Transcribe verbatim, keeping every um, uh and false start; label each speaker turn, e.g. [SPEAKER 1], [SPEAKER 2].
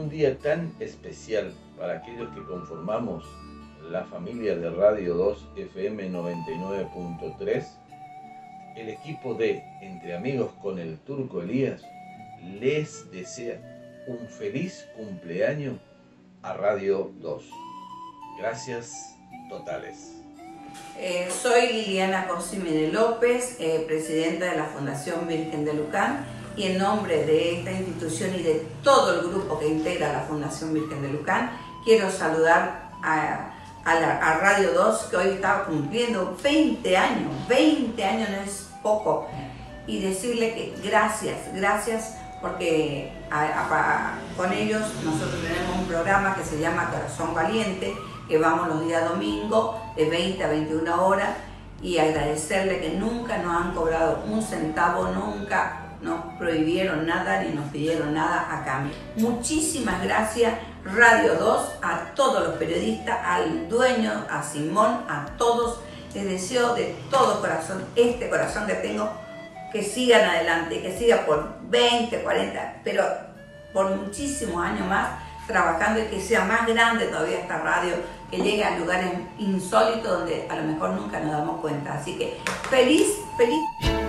[SPEAKER 1] un día tan especial para aquellos que conformamos la familia de Radio dos F M noventa y nueve punto tres, el equipo de Entre Amigos con el Turco Elías les desea un feliz cumpleaños a Radio dos. Gracias totales.
[SPEAKER 2] Eh, soy Liliana Cosime López, eh, presidenta de la Fundación Virgen de Luján, y en nombre de esta institución y de todo el grupo que integra la Fundación Virgen de Luján, quiero saludar a, a, la, a Radio dos, que hoy está cumpliendo veinte años, veinte años no es poco, y decirle que gracias, gracias, porque a, a, con ellos nosotros tenemos un programa que se llama Corazón Valiente, que vamos los días domingos de veinte a veintiuna horas, y agradecerle que nunca nos han cobrado un centavo, nunca nos prohibieron nada ni nos pidieron nada a cambio. Muchísimas gracias Radio dos, a todos los periodistas, al dueño, a Simón, a todos. Les deseo de todo corazón, este corazón que tengo, que sigan adelante, que siga por veinte, cuarenta, pero por muchísimos años más, trabajando, y que sea más grande todavía esta radio, que llegue a lugares insólitos donde a lo mejor nunca nos damos cuenta. Así que feliz, feliz.